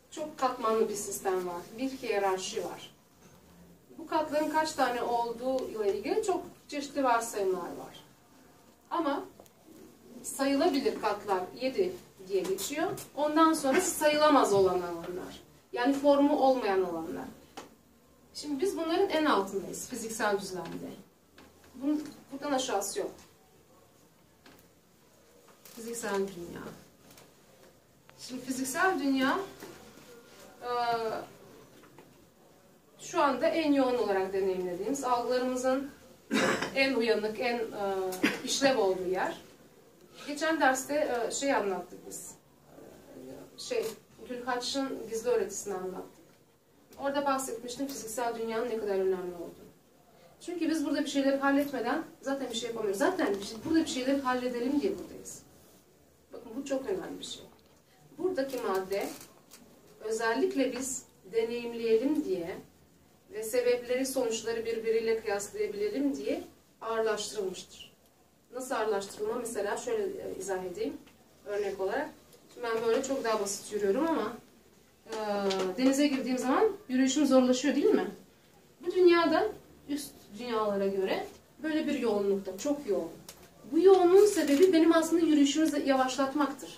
çok katmanlı bir sistem var. Bir hiyerarşi var. Bu katların kaç tane olduğu ile ilgili çok çeşitli varsayımlar var. Ama sayılabilir katlar 7 diye geçiyor. Ondan sonra sayılamaz olan alanlar. Yani formu olmayan alanlar. Şimdi biz bunların en altındayız fiziksel düzlemde. Buradan aşağısı yok. Fiziksel dünya. Şimdi fiziksel dünya şu anda en yoğun olarak deneyimlediğimiz, algılarımızın en uyanık, en işlev olduğu yer. Geçen derste şey anlattık biz. Gülhaç'ın gizli öğretisini anlattık. Orada bahsetmiştim fiziksel dünyanın ne kadar önemli olduğunu. Çünkü biz burada bir şeyleri halletmeden zaten bir şey yapamıyoruz. Zaten burada bir şeyleri halledelim diye buradayız. Bakın bu çok önemli bir şey. Buradaki madde özellikle biz deneyimleyelim diye ve sebepleri, sonuçları birbiriyle kıyaslayabilelim diye ağırlaştırılmıştır. Nasıl ağırlaştırılma? Mesela şöyle izah edeyim örnek olarak. Şimdi ben böyle çok daha basit yürüyorum ama denize girdiğim zaman yürüyüşüm zorlaşıyor değil mi? Bu dünyada üst dünyalara göre böyle bir yoğunlukta, çok yoğun. Bu yoğunluğun sebebi benim aslında yürüyüşümü yavaşlatmaktır.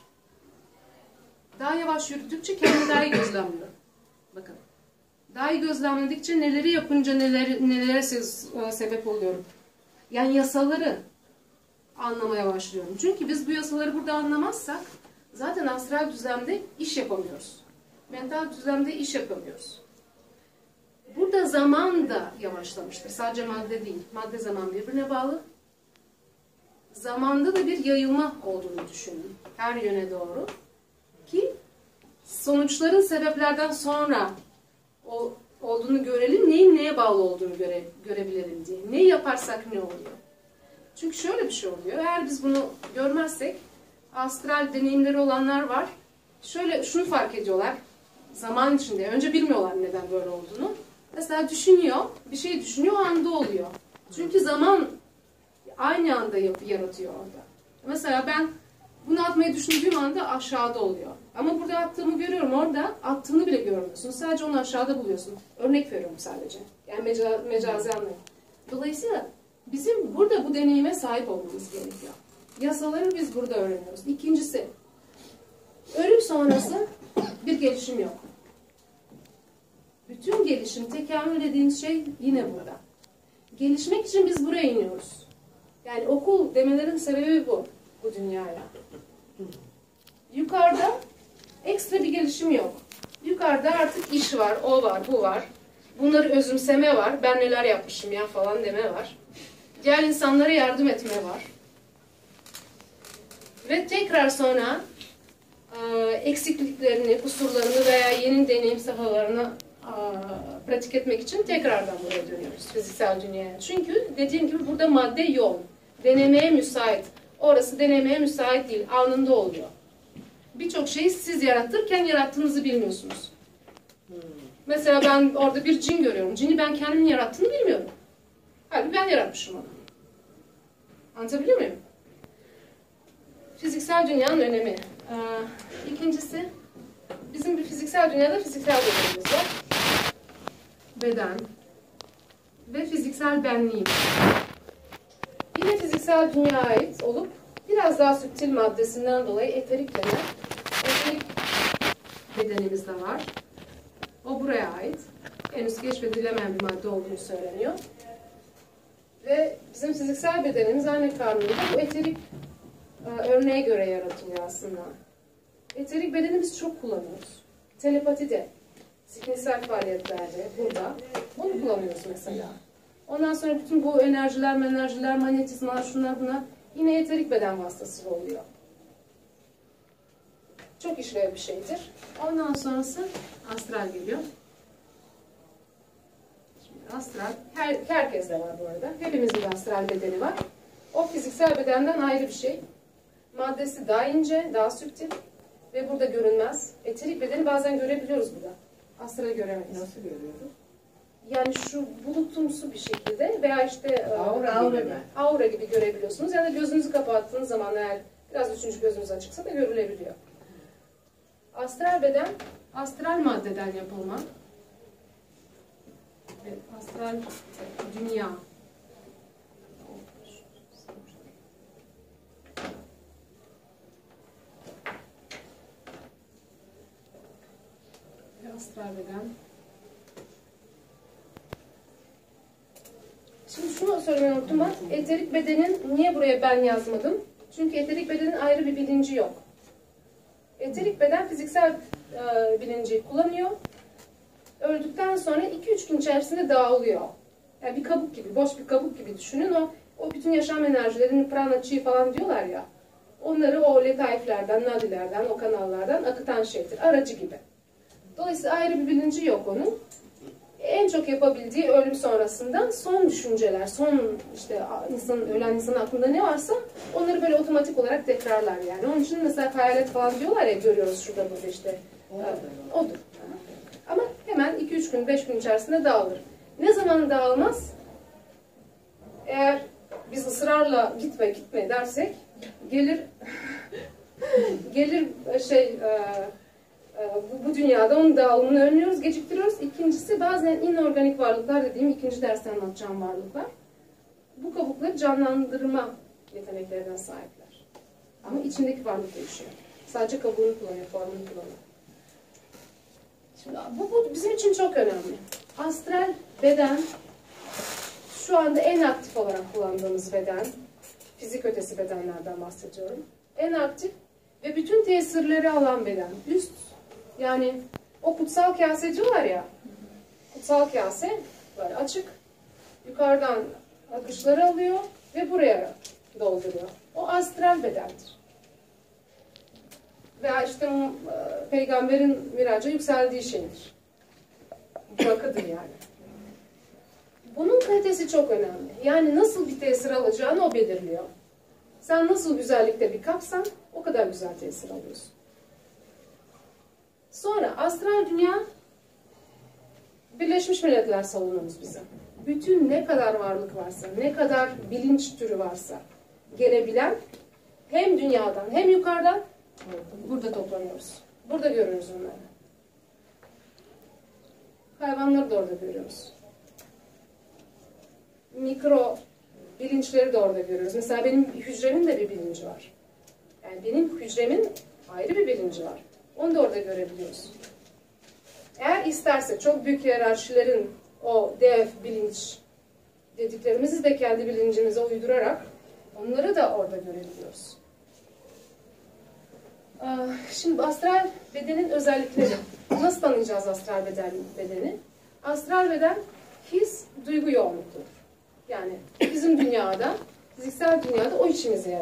Daha yavaş yürüdükçe kendimi daha iyi gözlemliyorum. Bakın. Daha iyi gözlemledikçe neleri yapınca nelere sebep oluyorum. Yani yasaları anlamaya başlıyorum. Çünkü biz bu yasaları burada anlamazsak zaten astral düzlemde iş yapamıyoruz. Mental düzlemde iş yapamıyoruz. Burada zaman da yavaşlamıştır. Sadece madde değil. Madde zaman birbirine bağlı. Zamanda da bir yayılma olduğunu düşünün. Her yöne doğru. Ki sonuçların sebeplerden sonra olduğunu görelim. Neyin neye bağlı olduğunu görebilelim diye. Neyi yaparsak ne oluyor? Çünkü şöyle bir şey oluyor. Eğer biz bunu görmezsek astral deneyimleri olanlar var. Şunu fark ediyorlar. Zaman içinde. Önce bilmiyorlar neden böyle olduğunu. Mesela düşünüyor. Bir şey düşünüyor. O anda oluyor. Çünkü zaman aynı anda yaratıyor orada. Mesela ben bunu atmayı düşündüğüm anda aşağıda oluyor. Ama burada attığımı görüyorum. Orada attığını bile görmüyorsun. Sadece onu aşağıda buluyorsun. Örnek veriyorum sadece. Yani mecazi anlayın. Dolayısıyla bizim burada bu deneyime sahip olmamız gerekiyor. Yasaları biz burada öğreniyoruz. İkincisi, ölüm sonrası bir gelişim yok. Bütün gelişim, tekamül dediğimiz şey yine burada. Gelişmek için biz buraya iniyoruz. Yani okul demelerin sebebi bu dünyaya. Yukarıda ekstra bir gelişim yok. Yukarıda artık iş var, o var, bu var. Bunları özümseme var. Ben neler yapmışım ya falan deme var. Diğer insanlara yardım etme var. Ve tekrar sonra eksikliklerini, kusurlarını veya yeni deneyim sahalarını pratik etmek için tekrardan buraya dönüyoruz fiziksel dünyaya. Çünkü dediğim gibi burada madde yoğun. Denemeye müsait. Orası denemeye müsait değil. Anında oluyor. Birçok şeyi siz yaratırken yarattığınızı bilmiyorsunuz. Mesela ben orada bir cin görüyorum. Cini ben kendimin yarattığını bilmiyorum. Halbuki ben yaratmışım onu. Anlatabiliyor muyum? Fiziksel dünyanın önemi. İkincisi, bizim bir fiziksel dünyada fiziksel bedenimiz var. Beden ve fiziksel benliğim. Yine fiziksel dünyaya ait olup biraz daha süptil maddesinden dolayı eterik denen eterik bedenimiz de var. O buraya ait. Henüz keşfedilemeyen bir madde olduğunu söyleniyor. Ve bizim fiziksel bedenimiz aynı kanunda bu eterik örneğe göre yaratılıyor aslında. Eterik bedenimizi çok kullanıyoruz. Telepatide, zihinsel faaliyetlerde, burada. Bunu kullanıyoruz mesela. Ondan sonra bütün bu enerjiler, manyetizmalar, şunlar bunlar yine eterik beden vasıtasıyla oluyor. Çok işlev bir şeydir. Ondan sonrası astral geliyor. Şimdi astral, herkeste var bu arada. Hepimizin bir astral bedeni var. O fiziksel bedenden ayrı bir şey. Maddesi daha ince, daha süptil ve burada görünmez. Eterik bedeni bazen görebiliyoruz burada. Astral'i göremeyiz. Nasıl görüyoruz? Yani şu bulutumsu bir şekilde veya işte aura gibi görebiliyorsunuz. Ya da gözünüzü kapattığınız zaman eğer biraz üçüncü gözünüz açıksa da görülebiliyor. Astral beden astral maddeden yapılma. Evet, astral dünya. Astral beden. Şimdi şunu söylemeyi unuttum ben. Eterik bedenin niye buraya ben yazmadım? Çünkü eterik bedenin ayrı bir bilinci yok. Eterik beden fiziksel bilinci kullanıyor. Öldükten sonra 2-3 gün içerisinde dağılıyor. Yani bir kabuk gibi, boş bir kabuk gibi düşünün. O bütün yaşam enerjilerini prana, chi falan diyorlar ya. Onları o letaiflerden, nadilerden, o kanallardan akıtan şeydir. Aracı gibi. Dolayısıyla ayrı bir bilinci yok onun. En çok yapabildiği ölüm sonrasında son düşünceler, son işte ölen insanın aklında ne varsa onları böyle otomatik olarak tekrarlar yani. Onun için mesela hayalet falan diyorlar ya, görüyoruz şurada burada işte. Odur. Ama hemen 2-3 gün, 5 gün içerisinde dağılır. Ne zaman dağılmaz? Eğer biz ısrarla gitme dersek gelir bu dünyada onun dağılımını önlüyoruz, geciktiriyoruz. İkincisi bazen inorganik varlıklar dediğim ikinci derste anlatacağım varlıklar. Bu kabukları canlandırma yeteneklerinden sahipler. Ama içindeki varlık değişiyor. Sadece kabuğunu kullanıyor, formunu kullanıyor. Şimdi bu bizim için çok önemli. Astral beden şu anda en aktif olarak kullandığımız beden. Fizik ötesi bedenlerden bahsediyorum. En aktif ve bütün tesirleri alan beden. Üst, yani o kutsal kase diyorlar ya. Kutsal kase böyle açık. Yukarıdan akışları alıyor ve buraya dolduruyor. O astral bedendir. Veya işte peygamberin miraca yükseldiği şeydir. Burakıdır yani. Bunun kalitesi çok önemli. Yani nasıl bir tesir alacağını o belirliyor. Sen nasıl güzellikte bir kapsan o kadar güzel tesir alıyorsun. Sonra astral dünya Birleşmiş Milletler savunumuz bize. Bütün ne kadar varlık varsa, ne kadar bilinç türü varsa gelebilen hem dünyadan hem yukarıdan burada toplanıyoruz. Burada görüyoruz onları. Hayvanları da orada görüyoruz. Mikro bilinçleri de orada görüyoruz. Mesela benim hücremin de bir bilinci var. Yani benim hücremin ayrı bir bilinci var. Onu da orada görebiliyoruz. Eğer isterse çok büyük hiyerarşilerin o dev bilinç dediklerimizi de kendi bilincimize uydurarak onları da orada görebiliyoruz. Şimdi astral bedenin özellikleri. Nasıl tanıyacağız astral bedeni? Astral beden his, duygu yoğunluğudur. Yani bizim dünyada, fiziksel dünyada o içimize yarar.